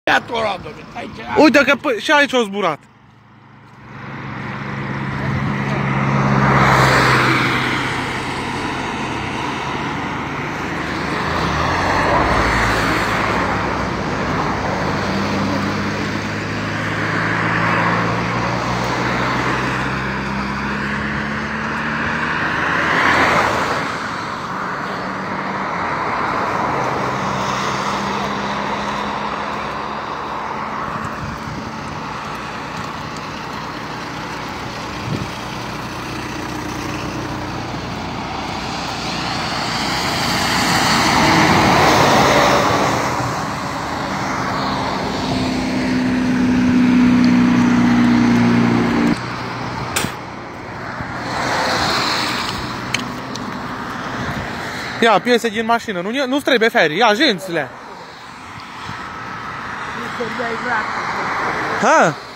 Ia-tu o rodă, aici. Uite că și aici a zburat. Ia, piese din mașină, nu-ți trebuie ferii, ia, jențile. Nu se dai Ha?